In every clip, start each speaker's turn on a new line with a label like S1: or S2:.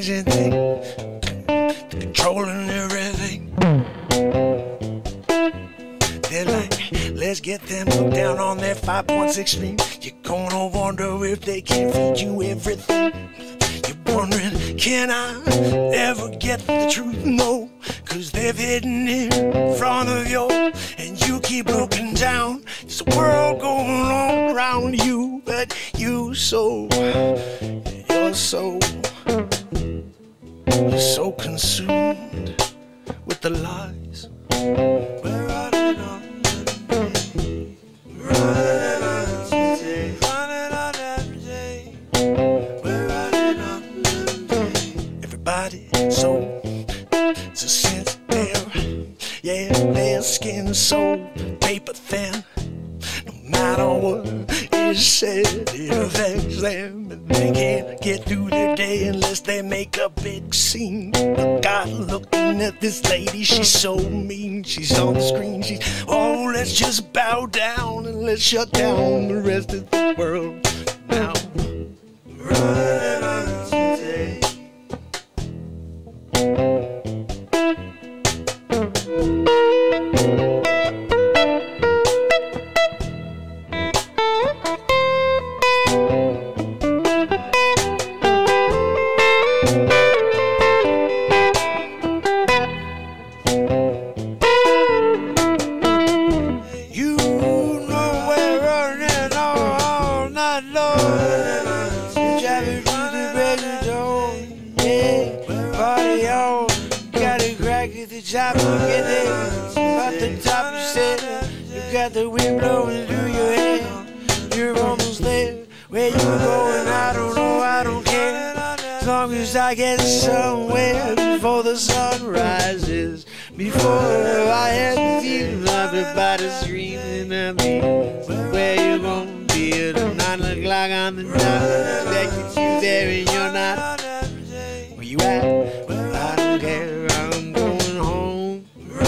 S1: amazing thing, controlling everything. They're like, let's get them hooked down on their 5.6 stream. You're gonna wonder if they can feed you everything. You're wondering, can I ever get the truth? No, cause they've hidden it in front of you, and you keep looking down. There's a world going on around you, but you're so consumed with the lies. We're running on every day. Running on every day. We're running on every day. Everybody so sensitive. Yeah, their skin so paper thin. No matter what is said, it affects them, and they can't get through their day unless they make a big scene. But God, looking at this lady, she's so mean. She's on the screen, she's, oh, let's just bow down and let's shut down the rest of the world now. Running on today. Top, get it. At the top, you said you got the wind blowing through your hair. You're almost there. Where you going? I don't know, I don't care. As long as I get somewhere before the sun rises. Before I had the feeling everybody screaming at me. Where you gonna be at 9 o'clock on the dot? Expected you there and you're not. Where you at? I don't care. I'm going home.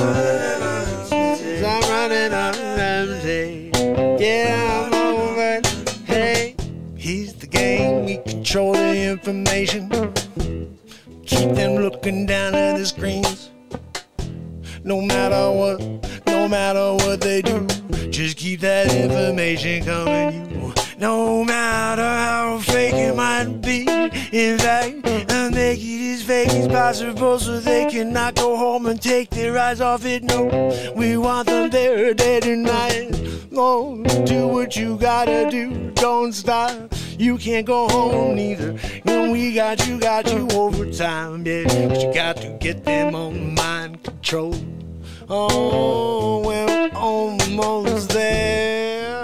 S1: I'm running on empty. Yeah, I'm over. Hey, here's the game. We control the information. Keep them looking down at the screens. No matter what they do, just keep that information coming. You, no matter how fake it might be. In fact, I'll make it as fake as possible so they cannot go home and take their eyes off it. No, we want them there day and night. Oh, do what you gotta do, don't stop. You can't go home neither. And we got you overtime, yeah. But you got to get them on mind control. Oh, we're almost there.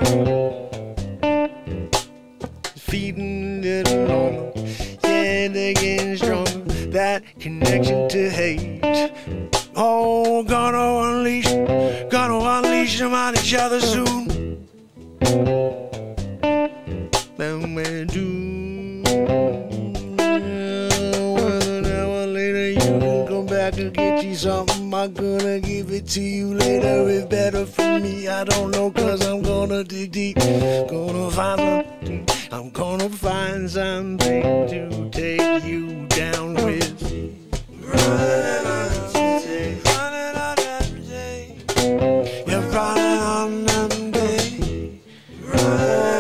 S1: Feeding a little longer, yeah, they're getting stronger. That connection to hate. Oh, gonna unleash them on each other soon. Then we do. Well, an hour later, you can come back and get you something. I'm gonna give it to you later. It's better for me. I don't know, cause I'm gonna dig deep. Gonna find something. I'm gonna find something to take you down with. Running on today. Running on every day. You're running on every day. Running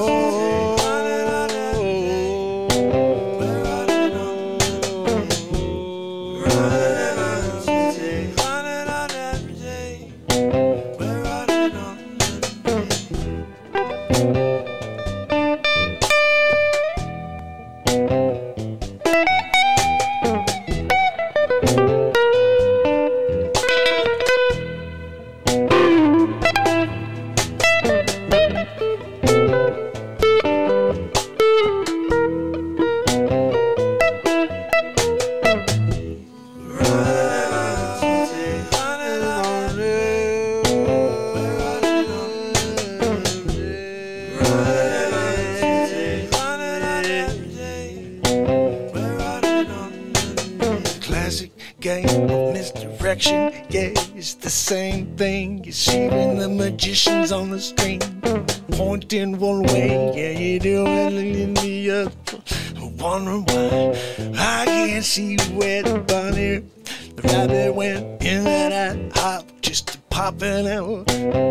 S1: on every day. We're running on every day. Running on today. Running on every day. We're running on every day. Game of misdirection, yeah, it's the same thing. You see when the magician's on the screen, pointing one way, yeah, you're doing in the other. wondering why I can't see where the bunny, the rabbit went in that hop just popping out.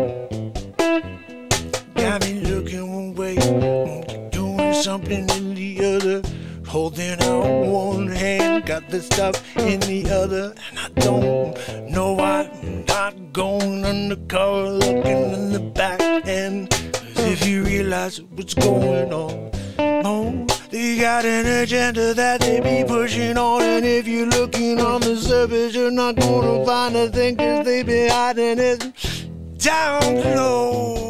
S1: Got me looking one way, doing something in the other, holding out one hand, got the stuff in the other, and I don't know why I'm not going undercover, looking in the back end. 'Cause if you realize what's going on, they got an agenda that they be pushing on, and if you're looking on the surface, you're not gonna find a thing, 'cause they be hiding it down below.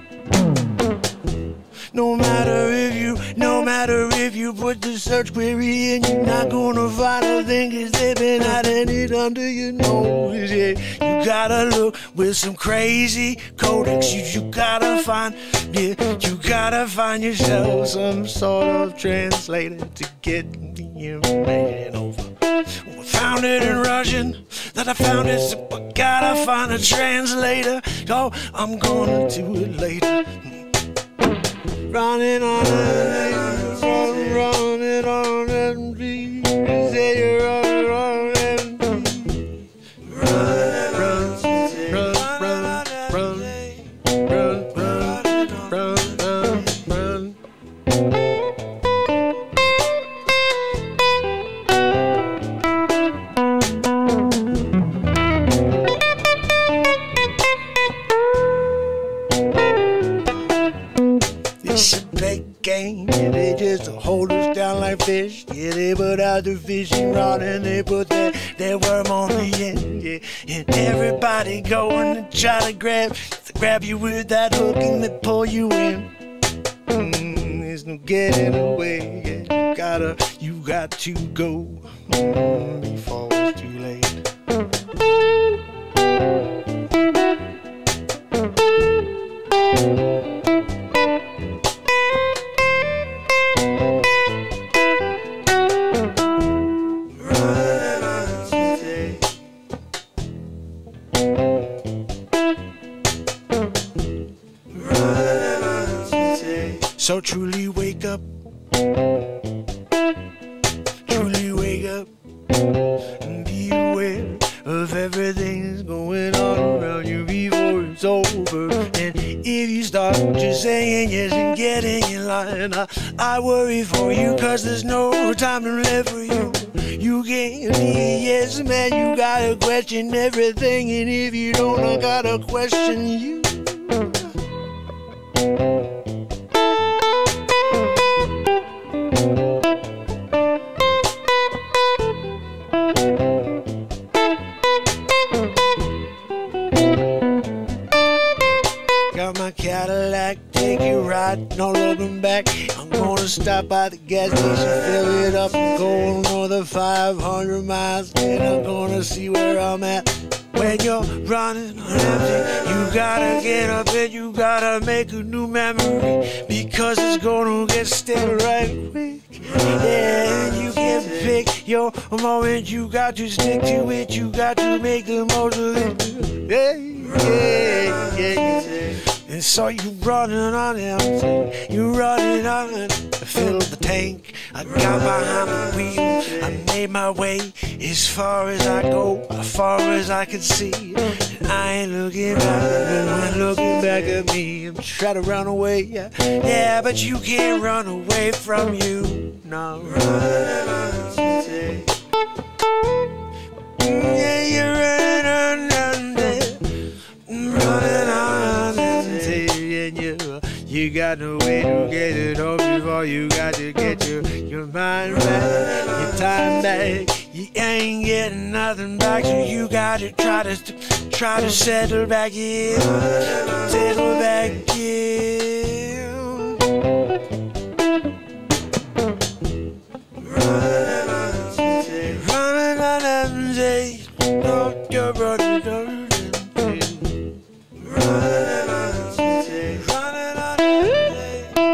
S1: No matter if you put the search query in, you're not gonna find a thing, 'cause they've been hiding it under your nose. Yeah, you gotta look with some crazy codex. You gotta find, yeah, you gotta find yourself some sort of translator to get the information over. I found it in Russian, that I found it, so I gotta find a translator. Oh, I'm gonna do it later. Running on it, running on empty. Say you're on empty. Run, run, run, run, run, run, run, run, run. It's a big game, yeah, they just hold us down like fish. Yeah, they put out the fishing rod and they put their worm on the end. Yeah, and everybody going to try to grab you with that hook and they pull you in. There's no getting away. Yeah, you got to go before it's too late. So truly wake up, and be aware of everything that's going on around you before it's over. And if you start just saying yes and getting in line, I worry for you, 'cause there's no time left for you. You can't be a yes man, you gotta question everything, and if you don't, I gotta question you. Got my Cadillac, take it right, no looking back. I'm gonna stop by the gas station, fill it up, and go another 500 miles. Then I'm gonna see where I'm at. When you're running on empty, you gotta get up and you gotta make a new memory, because it's gonna get stale right quick. Yeah, and you can pick your moment, you got to stick to it, you got to make the most of it. Yeah. And so you running on empty, you running on, fill the tank, I got behind the wheel, I made my way as far as I go, as far as I can see, and I ain't looking back, no one looking back at me. I'm trying to run away, yeah, but you can't run away from you, no. Running on empty. Yeah, you're running on empty, running on empty, and you got no way to get it home before you got to get your mind back, your time back. You ain't getting nothing back, so you got to try to settle back in, settle back in. Running on empty, running on empty, no, you're running on empty, running on empty, running on empty.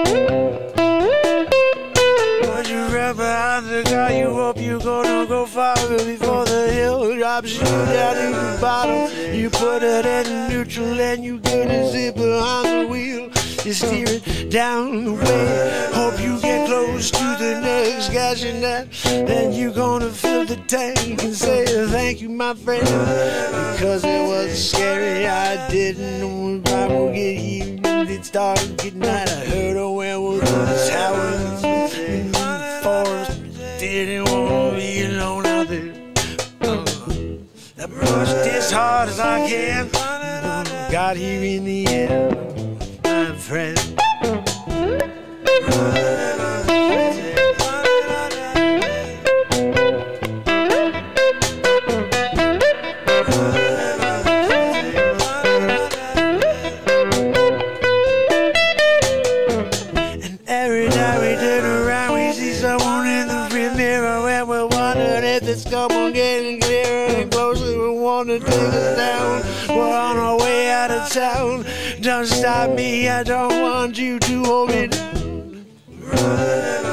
S1: When you run behind the car, you hope you're gonna go far before the hill drops you down to the bottom. You put it in neutral and you gonna sit behind the wheel. you steer it down the way. Hope you get close to the next gashing that. Then you gonna fill the tank and say thank you, my friend. Because it was scary, I didn't know if I would get here. It started getting night, I heard a werewolf howling in the forest. Didn't want to be alone out there. I pushed as hard as I can. Got here in the end, my friend. And every time we turn around, we see someone in the rear mirror, and we're wondering if this couple getting clearer and closer. We want to take us down. We're on our way out of town. Don't stop me, I don't want you to hold me down.